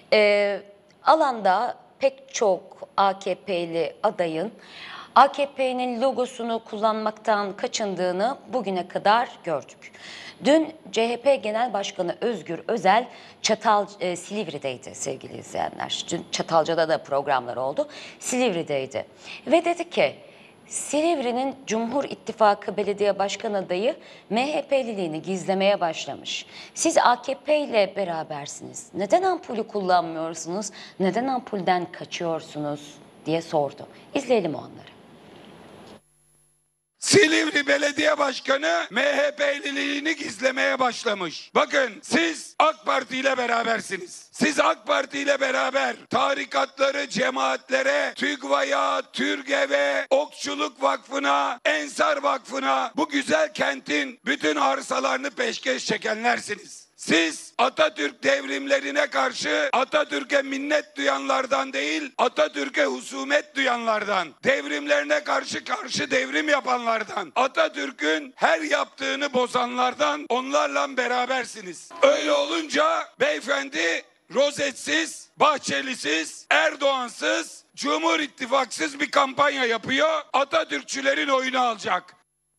Alanda pek çok AKP'li adayın AKP'nin logosunu kullanmaktan kaçındığını bugüne kadar gördük. Dün CHP Genel Başkanı Özgür Özel Silivri'deydi sevgili izleyenler. Dün Çatalca'da da programlar oldu. Silivri'deydi ve dedi ki Silivri'nin Cumhur İttifakı Belediye Başkan adayı MHP'liliğini gizlemeye başlamış. Siz AKP ile berabersiniz. Neden ampulü kullanmıyorsunuz? Neden ampulden kaçıyorsunuz diye sordu. İzleyelim o anları. Silivri Belediye Başkanı MHP'liliğini gizlemeye başlamış. Bakın siz AK Parti ile berabersiniz. Siz AK Parti ile beraber tarikatları, cemaatlere, TÜGVA'ya, TÜRGEV'e, Okçuluk Vakfı'na, Ensar Vakfı'na bu güzel kentin bütün arsalarını peşkeş çekenlersiniz. Siz Atatürk devrimlerine karşı Atatürk'e minnet duyanlardan değil, Atatürk'e husumet duyanlardan, devrimlerine karşı devrim yapanlardan, Atatürk'ün her yaptığını bozanlardan, onlarla berabersiniz. Öyle olunca beyefendi rozetsiz, Bahçelisiz, Erdoğansız, Cumhur İttifaksız bir kampanya yapıyor. Atatürkçülerin oyunu alacak.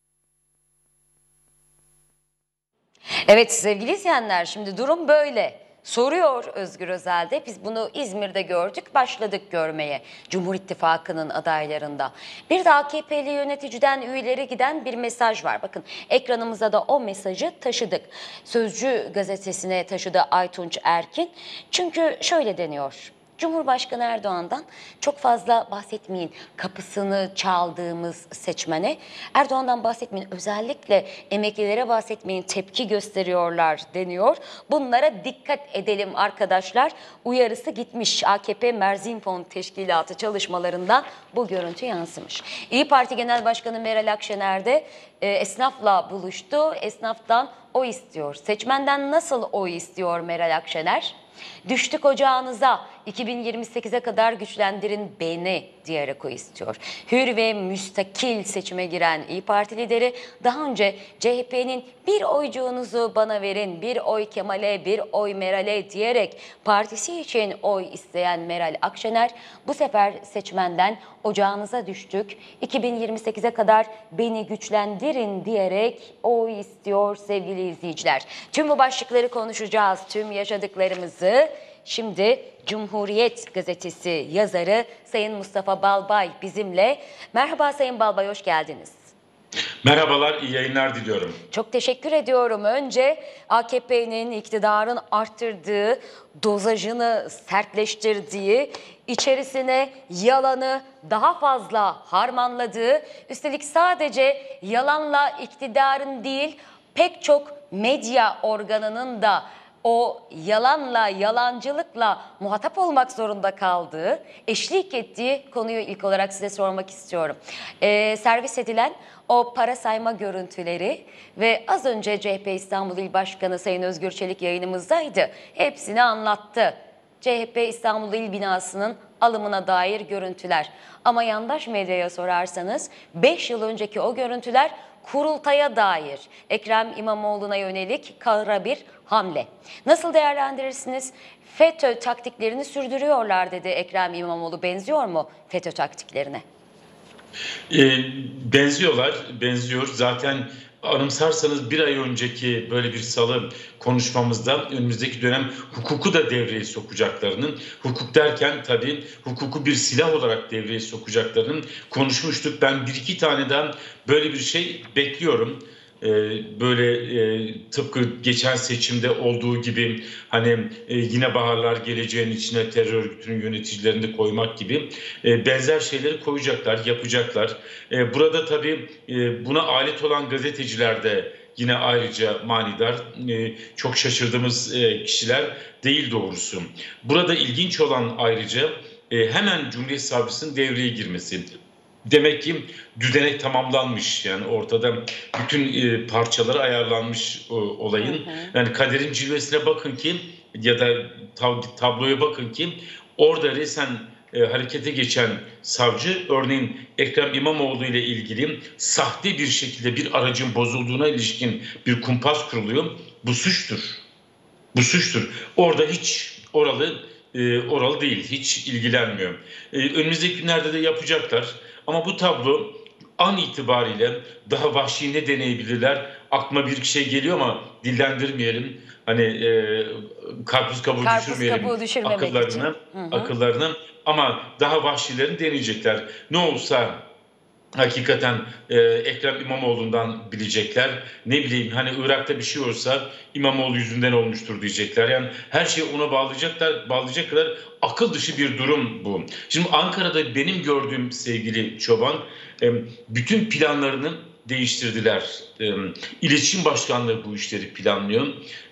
Evet sevgili izleyenler, şimdi durum böyle. Soruyor Özgür Özel'de. Biz bunu İzmir'de gördük, başladık görmeye Cumhur İttifakı'nın adaylarında. Bir de AKP'li yöneticiden üyeleri giden bir mesaj var. Bakın ekranımıza da o mesajı taşıdık. Sözcü gazetesine taşıdı Aytunç Erkin. Çünkü şöyle deniyor. Cumhurbaşkanı Erdoğan'dan çok fazla bahsetmeyin, kapısını çaldığımız seçmene. Erdoğan'dan bahsetmeyin, özellikle emeklilere bahsetmeyin, tepki gösteriyorlar deniyor. Bunlara dikkat edelim arkadaşlar. Uyarısı gitmiş. AKP Merzinfon Teşkilatı çalışmalarından bu görüntü yansımış. İYİ Parti Genel Başkanı Meral Akşener de esnafla buluştu. Esnaftan oy istiyor. Seçmenden nasıl oy istiyor Meral Akşener? Düştük ocağınıza, 2028'e kadar güçlendirin beni diyerek o istiyor. Hür ve müstakil seçime giren İYİ Parti lideri daha önce CHP'nin bir oycuğunuzu bana verin, bir oy Kemal'e, bir oy Meral'e diyerek partisi için oy isteyen Meral Akşener bu sefer seçmenden ocağınıza düştük, 2028'e kadar beni güçlendirin diyerek oy istiyor sevgili izleyiciler. Tüm bu başlıkları konuşacağız, tüm yaşadıklarımızı. Şimdi Cumhuriyet Gazetesi yazarı Sayın Mustafa Balbay bizimle. Merhaba Sayın Balbay, hoş geldiniz. Merhabalar, iyi yayınlar diliyorum. Çok teşekkür ediyorum. Önce AKP'nin iktidarın arttırdığı, dozajını sertleştirdiği, içerisine yalanı daha fazla harmanladığı, üstelik sadece yalanla iktidarın değil pek çok medya organının da o yalanla, yalancılıkla muhatap olmak zorunda kaldığı, eşlik ettiği konuyu ilk olarak size sormak istiyorum. Servis edilen o para sayma görüntüleri ve az önce CHP İstanbul İl Başkanı Sayın Özgür Çelik yayınımızdaydı. Hepsini anlattı. CHP İstanbul İl binasının alımına dair görüntüler. Ama yandaş medyaya sorarsanız 5 yıl önceki o görüntüler kurultaya dair Ekrem İmamoğlu'na yönelik kara bir hamle. Nasıl değerlendirirsiniz? FETÖ taktiklerini sürdürüyorlar dedi Ekrem İmamoğlu. Benziyor mu FETÖ taktiklerine? Benziyor. Zaten anımsarsanız bir ay önceki böyle bir salı konuşmamızda önümüzdeki dönem hukuku da devreye sokacaklarının, hukuk derken tabii hukuku bir silah olarak devreye sokacaklarının konuşmuştuk. Ben bir iki taneden böyle bir şey bekliyorum. Tıpkı geçen seçimde olduğu gibi hani yine baharlar geleceğin içine terör örgütünün yöneticilerini de koymak gibi benzer şeyleri koyacaklar, yapacaklar. Burada tabii buna alet olan gazeteciler de yine ayrıca manidar, çok şaşırdığımız kişiler değil doğrusu. Burada ilginç olan ayrıca hemen Cumhuriyet Savcısının devreye girmesi. Demek ki düzenek tamamlanmış, yani ortada bütün parçaları ayarlanmış olayın. Yani kaderin cilvesine bakın ki ya da tabloya bakın ki orada resen harekete geçen savcı, örneğin Ekrem İmamoğlu ile ilgili sahte bir şekilde bir aracın bozulduğuna ilişkin bir kumpas kuruluyor. Bu suçtur. Bu suçtur. Orada hiç oralı oralı değil, hiç ilgilenmiyor. Önümüzdeki günlerde de yapacaklar. Ama bu tablo an itibariyle daha vahşi ne deneyebilirler? Aklıma bir şey geliyor ama dillendirmeyelim. Hani karpuz kabuğu düşürmeyelim kabuğu düşürmemek için. akıllarına. Ama daha vahşilerini deneyecekler. Ne olsa hakikaten Ekrem İmamoğlu'ndan bilecekler. Ne bileyim hani Irak'ta bir şey olsa İmamoğlu yüzünden olmuştur diyecekler. Yani her şeyi ona bağlayacaklar. Akıl dışı bir durum bu. Şimdi Ankara'da benim gördüğüm sevgili Çoban, bütün planlarını değiştirdiler. İletişim Başkanlığı bu işleri planlıyor.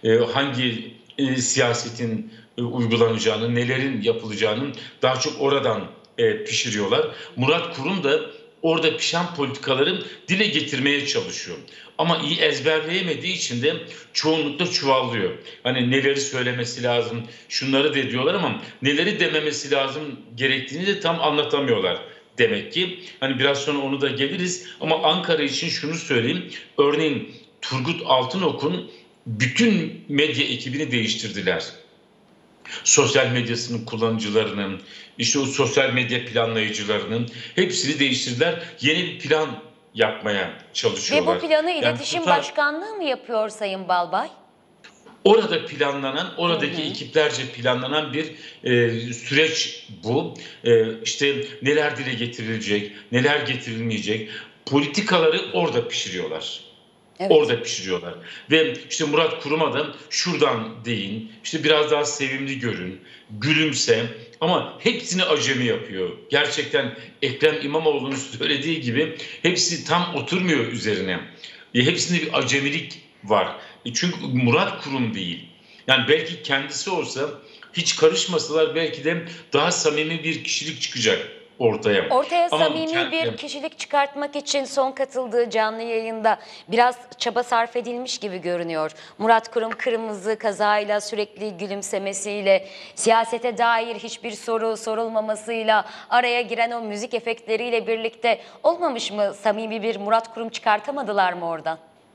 Hangi siyasetin uygulanacağını, nelerin yapılacağını daha çok oradan pişiriyorlar. Murat Kurum da orada pişen politikaları dile getirmeye çalışıyor. Ama iyi ezberleyemediği için de çoğunlukla çuvallıyor. Hani neleri söylemesi lazım, şunları de diyorlar ama neleri dememesi lazım gerektiğini de tam anlatamıyorlar. Demek ki hani biraz sonra onu da geliriz ama Ankara için şunu söyleyeyim. Örneğin Turgut Altınok'un bütün medya ekibini değiştirdiler. Sosyal medyasının kullanıcılarının, işte o sosyal medya planlayıcılarının hepsini değiştirdiler. Yeni bir plan yapmaya çalışıyorlar. Ve bu planı İletişim Başkanlığı mı yapıyor Sayın Balbay? Orada planlanan, oradaki ekiplerce planlanan bir süreç bu. İşte neler dile getirilecek, neler getirilmeyecek, politikaları orada pişiriyorlar. Evet. Orada pişiriyorlar. Ve işte Murat Kurum'a da şuradan deyin, işte biraz daha sevimli görün, gülümse ama hepsini acemi yapıyor. Gerçekten Ekrem İmamoğlu'nun söylediği gibi hepsi tam oturmuyor üzerine. Hepsinde bir acemilik var. Çünkü Murat Kurum değil. Yani belki kendisi olsa hiç karışmasalar belki de daha samimi bir kişilik çıkacak ortaya. Ortaya samimi bir kişilik çıkartmak için son katıldığı canlı yayında biraz çaba sarf edilmiş gibi görünüyor. Murat Kurum kırmızı kazayla, sürekli gülümsemesiyle, siyasete dair hiçbir soru sorulmamasıyla, araya giren o müzik efektleriyle birlikte olmamış mı? Samimi bir Murat Kurum çıkartamadılar mı oradan?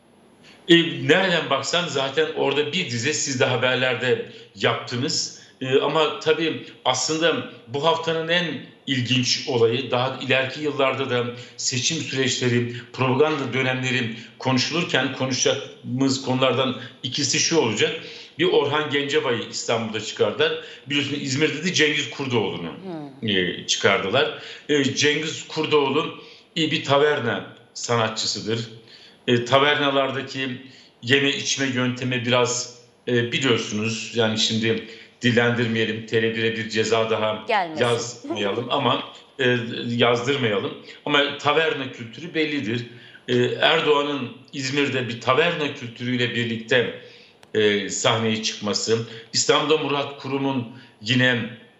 Nereden baksan zaten orada bir dizi siz de haberlerde yaptınız. Ama tabii aslında bu haftanın en ilginç olayı daha ileriki yıllarda da seçim süreçleri, propaganda dönemleri konuşulurken konuşacağımız konulardan ikisi şu olacak. Bir Orhan Gencebay'ı İstanbul'da çıkardılar. Biliyorsunuz İzmir'de de Cengiz Kurdoğlu'nu çıkardılar. Cengiz Kurdoğlu iyi bir taverna sanatçısıdır. Tavernalardaki yeme içme yöntemi biraz biliyorsunuz. Yani şimdi dillendirmeyelim, Tele1'e bir ceza daha yazmayalım ama yazdırmayalım. Ama taverna kültürü bellidir. Erdoğan'ın İzmir'de bir taverna kültürüyle birlikte sahneye çıkması, İstanbul'da Murat Kurum'un yine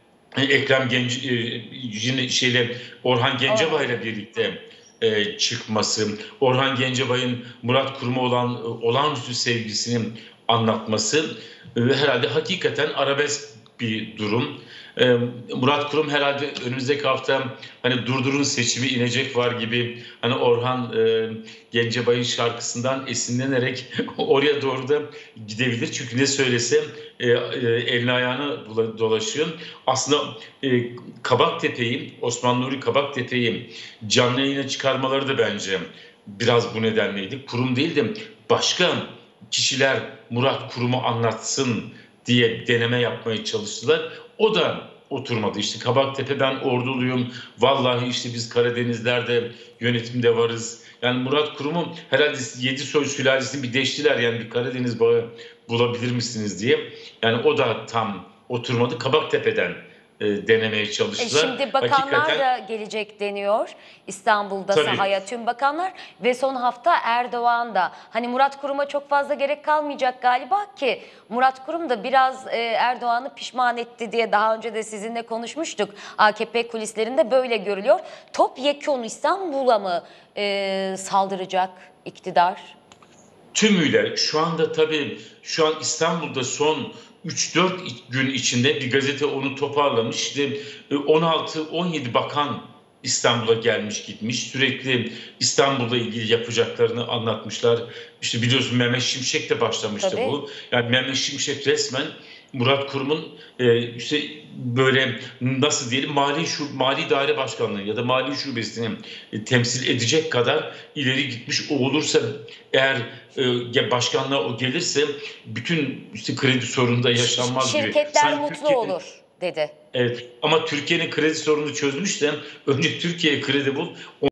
Orhan Gencebay'la birlikte çıkması, Orhan Gencebay'ın Murat Kurum'a olan olağanüstü sevgisini anlatması herhalde hakikaten arabesk bir durum. Murat Kurum herhalde önümüzdeki hafta hani durdurun seçimi inecek var gibi hani Orhan Gencebay'ın şarkısından esinlenerek oraya doğru da gidebilir. Çünkü ne söylese elini ayağını dolaşıyor. Aslında Kabaktepe'yi, Osman Nuri Kabaktepe'yi canlı yayına çıkarmaları da bence biraz bu nedenleydi. Kurum değil de başka kişiler Murat Kurum'u anlatsın diye deneme yapmaya çalıştılar. O da oturmadı. İşte Kabaktepe ben orduluyum. Vallahi işte biz Karadenizler'de yönetimde varız. Yani Murat Kurum'u herhalde 7 soy sülalesini bir deştiler. Yani bir Karadeniz bağı bulabilir misiniz diye. Yani o da tam oturmadı. Kabaktepe'den denemeye çalıştılar. Şimdi bakanlar da gelecek deniyor İstanbul'da sahaya tüm bakanlar ve son hafta Erdoğan da. Hani Murat Kurum'a çok fazla gerek kalmayacak galiba ki Murat Kurum da biraz Erdoğan'ı pişman etti diye daha önce de sizinle konuşmuştuk. AKP kulislerinde böyle görülüyor. Topyekun İstanbul'a mı saldıracak iktidar? Tümüyle şu anda tabii şu an İstanbul'da son 3-4 gün içinde bir gazete onu toparlamış. İşte 16-17 bakan İstanbul'a gelmiş gitmiş. Sürekli İstanbul'la ilgili yapacaklarını anlatmışlar. İşte biliyorsun Mehmet Şimşek de başlamıştı bu. Yani Mehmet Şimşek resmen Murat Kurum'un işte böyle nasıl diyelim mali daire başkanlığı ya da mali şubesini temsil edecek kadar ileri gitmiş olursa eğer başkanlığa o gelirse bütün işte kredi sorunu da yaşanmaz gibi. Şirketler Sanki mutlu olur dedi. Evet ama Türkiye'nin kredi sorununu çözmüş de önce Türkiye'ye kredi bul.